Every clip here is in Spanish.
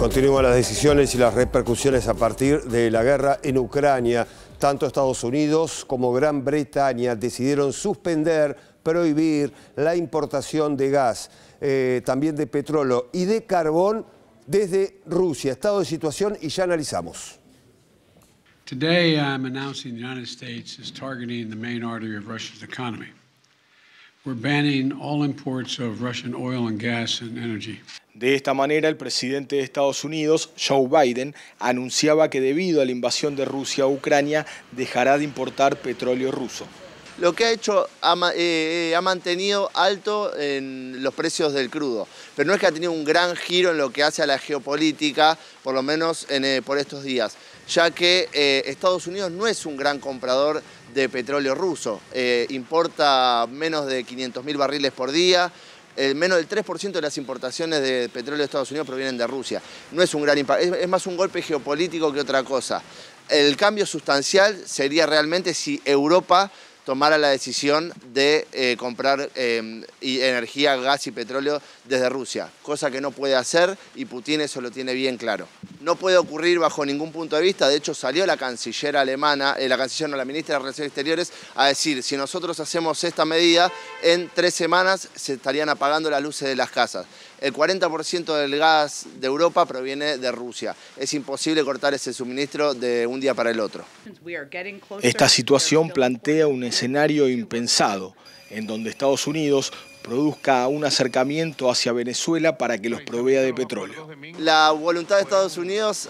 Continúan las decisiones y las repercusiones a partir de la guerra en Ucrania. Tanto Estados Unidos como Gran Bretaña decidieron suspender, prohibir la importación de gas, también de petróleo y de carbón desde Rusia. Estado de situación y ya analizamos. Today I'm announcing the United States is targeting the main artery of Russia's economy. We're banning all imports of Russian oil and gas and energy. De esta manera, el presidente de Estados Unidos, Joe Biden, anunciaba que debido a la invasión de Rusia a Ucrania, dejará de importar petróleo ruso. Lo que ha hecho ha mantenido alto en los precios del crudo, pero no es que ha tenido un gran giro en lo que hace a la geopolítica, por lo menos por estos días, ya que Estados Unidos no es un gran comprador de petróleo ruso, importa menos de 500.000 barriles por día. Menos del 3% de las importaciones de petróleo de Estados Unidos provienen de Rusia. No es un gran impacto, es más un golpe geopolítico que otra cosa. El cambio sustancial sería realmente si Europa tomara la decisión de comprar energía, gas y petróleo desde Rusia, cosa que no puede hacer y Putin eso lo tiene bien claro. No puede ocurrir bajo ningún punto de vista, de hecho salió la canciller alemana, la ministra de Relaciones Exteriores, a decir, si nosotros hacemos esta medida, en 3 semanas se estarían apagando las luces de las casas. El 40% del gas de Europa proviene de Rusia. Es imposible cortar ese suministro de un día para el otro. Esta situación plantea un escenario impensado, en donde Estados Unidos produzca un acercamiento hacia Venezuela para que los provea de petróleo. La voluntad de Estados Unidos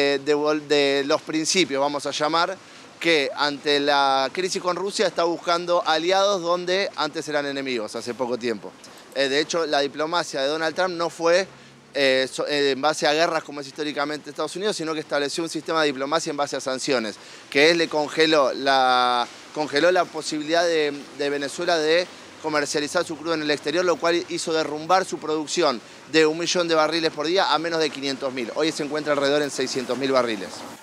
de los principios, vamos a llamar, que ante la crisis con Rusia está buscando aliados donde antes eran enemigos, hace poco tiempo. De hecho, la diplomacia de Donald Trump no fue en base a guerras como es históricamente Estados Unidos, sino que estableció un sistema de diplomacia en base a sanciones, que le congeló la posibilidad de Venezuela de comercializar su crudo en el exterior, lo cual hizo derrumbar su producción de 1 millón de barriles por día a menos de 500.000. Hoy se encuentra alrededor en 600.000 barriles.